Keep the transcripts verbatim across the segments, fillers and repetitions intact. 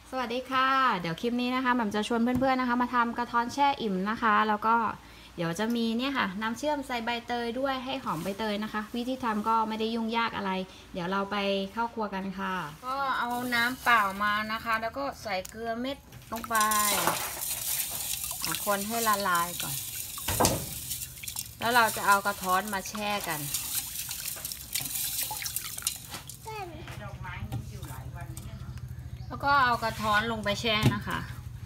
สวัสดีค่ะเดี๋ยวคลิปนี้นะคะแบบจะชวนเพื่อนๆนะคะมาทำกระท้อนแช่อิ่มนะคะแล้วก็เดี๋ยวจะมีเนี่ยค่ะน้ำเชื่อมใส่ใบเตยด้วยให้หอมใบเตยนะคะวิธีทำก็ไม่ได้ยุ่งยากอะไรเดี๋ยวเราไปเข้าครัวกันค่ะก็เอาน้ำเปล่ามานะคะแล้วก็ใส่เกลือเม็ดลงไปคนให้ละลายก่อนแล้วเราจะเอากระท้อนมาแช่กันแล้วก็เอากระท้อนลงไปแช่นะคะ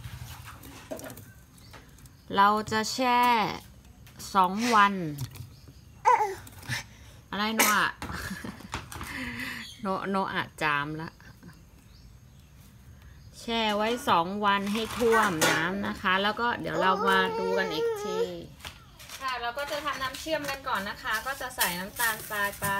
เราจะแช่สองวันอะไรโนอะโนโนอะจามละแช่ไว้สองวันให้ท่วมน้ำนะคะแล้วก็เดี๋ยวเรามาดูกันอีกทีค่ะเราก็จะทำน้ำเชื่อมกันก่อนนะคะก็จะใส่น้ำตาลทรายไป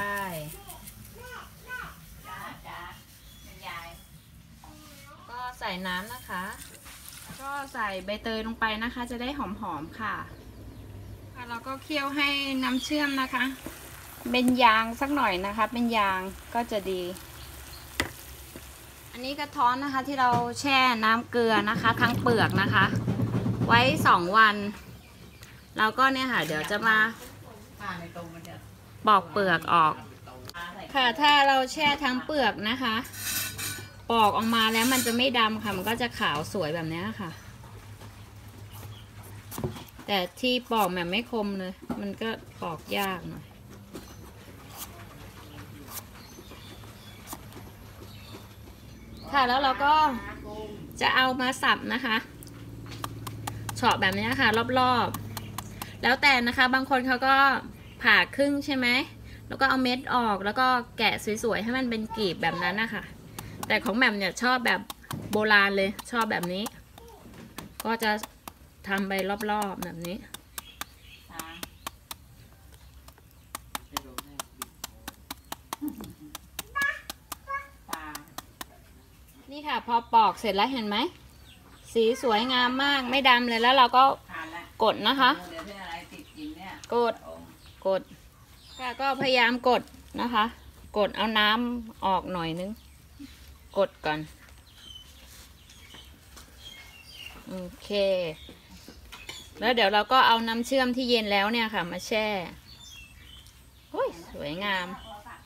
ก็ใส่น้ำนะคะก็ใส่ใบเตยลงไปนะคะจะได้หอมๆค่ะเราก็เคี่ยวให้น้ำเชื่อมนะคะเป็นยางสักหน่อยนะคะเป็นยางก็จะดีอันนี้กระท้อนนะคะที่เราแช่น้ำเกลือนะคะทั้งเปลือกนะคะไว้สองวันเราก็เนี่ยค่ะเดี๋ยวจะมาปอกเปลือกออกค่ะถ้าเราแช่ทั้งเปลือกนะคะปอกออกมาแล้วมันจะไม่ดำค่ะมันก็จะขาวสวยแบบนี้ค่ะแต่ที่ปอกแบบไม่คมเลยมันก็ปอกยากหน่อยค่ะแล้วเราก็จะเอามาสับนะคะเฉาะแบบนี้ค่ะรอบๆแล้วแต่นะคะบางคนเขาก็ผ่าครึ่งใช่ไหมแล้วก็เอาเม็ดออกแล้วก็แกะสวยๆให้มันเป็นกลีบแบบนั้นนะคะแต่ของแหม่มเนี่ยชอบแบบโบราณเลยชอบแบบนี้ก็จะทำไปรอบๆแบบนี้นี่ค่ะพอปอกเสร็จแล้วเห็นไหมสีสวยงามมากไม่ดำเลยแล้วเราก็กดนะคะกดกดค่ะก็พยายามกดนะคะกดเอาน้ำออกหน่อยนึงกดก่อนโอเคแล้วเดี๋ยวเราก็เอาน้ำเชื่อมที่เย็นแล้วเนี่ยค่ะมาแช่โอ้ยสวยงาม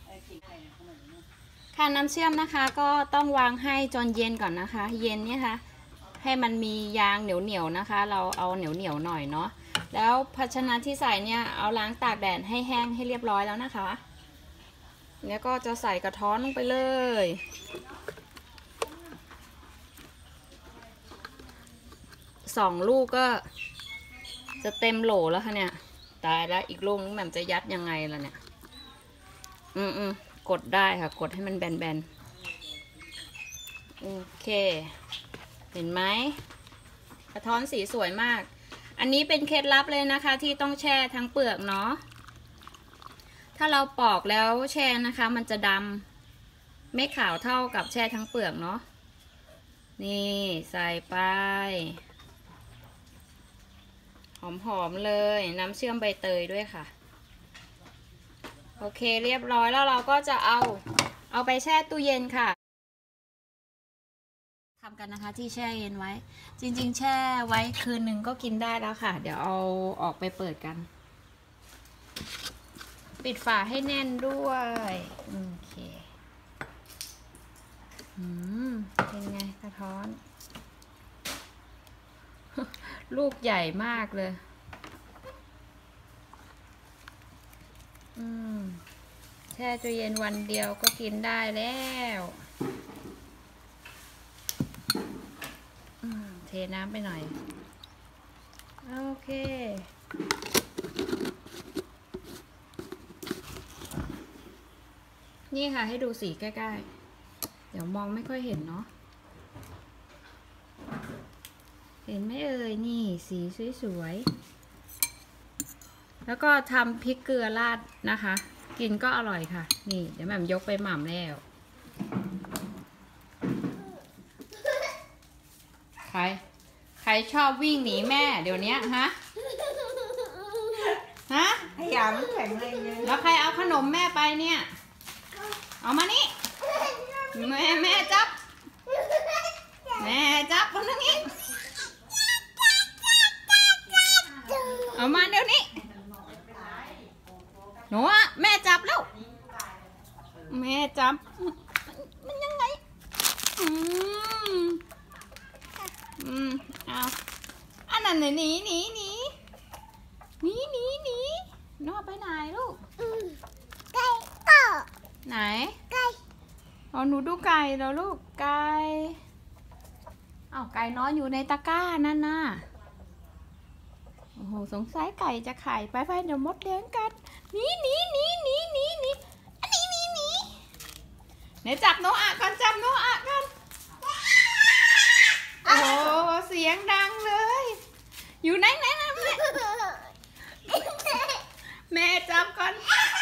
ค่ะน้ำเชื่อมนะคะก็ต้องวางให้จนเย็นก่อนนะคะเย็นเนี่ยค่ะให้มันมียางเหนียวเหนียวนะคะเราเอาเหนียวเหนียวหน่อยเนาะแล้วภาชนะที่ใส่เนี่ยเอาล้างตากแดดให้แห้งให้เรียบร้อยแล้วนะคะแล้วก็จะใส่กระท้อนลงไปเลยสองลูกก็จะเต็มโหลแล้วค่ะเนี่ยตายแล้วอีกลูกนึงแหม่มจะยัดยังไงล่ะเนี่ยอืมอืมกดได้ค่ะกดให้มันแบนๆโอเคเห็นไหมกระท้อนสีสวยมากอันนี้เป็นเคล็ดลับเลยนะคะที่ต้องแช่ทั้งเปลือกเนาะถ้าเราปอกแล้วแช่นะคะมันจะดำไม่ขาวเท่ากับแช่ทั้งเปลือกเนาะนี่ใส่ไปหอมๆเลยน้ำเชื่อมใบเตยด้วยค่ะโอเคเรียบร้อยแล้วเราก็จะเอาเอาไปแช่ตู้เย็นค่ะทำกันนะคะที่แช่เย็นไว้จริงๆแช่ไว้คืนหนึ่งก็กินได้แล้วค่ะเดี๋ยวเอาออกไปเปิดกันปิดฝาให้แน่นด้วยโอเคอืมเป็นไงกระท้อนลูกใหญ่มากเลยอืมแช่ตู้เย็นวันเดียวก็กินได้แล้วเทน้ำไปหน่อยโอเคนี่ค่ะให้ดูสีใกล้ๆเดี๋ยวมองไม่ค่อยเห็นเนาะเห็นไหมเอ่ยนี่สีสวยๆแล้วก็ทำพริกเกลือราดนะคะกินก็อร่อยค่ะนี่เดี๋ยวแม่ยกไปหม่ำแล้วใครใครชอบวิ่งหนีแม่เดี๋ยวนี้ฮะฮะพยายามแข็งเลยแล้วใครเอาขนมแม่ไปเนี่ยเอามานี่แม่แม่จับแม่คนนึงอีกเอามาเดี๋ยวนี้หนูอะแม่จับแล้วแม่จับมันยังไงอืมอืมเอาอันนั้นหนีหนีหนีหนีหนีหนีน้องไปไหนลูกไก่ก็ไหนไก่อ๋อหนูดูไก่แล้วลูกไก่อ้าวไก่นอนอยู่ในตะกร้านั่นน่ะโอ้โหสงสัยไก่จะไข่ไปไปเดี๋ยวมดแดงกันหนีหนีหนีหนีหนีหนีอันนี้หนีหนีไหนจับโนอากันจับโนอากันโอ้โหเสียงดังเลยอยู่ไหนไหนไหนแม่แม่จับก่อน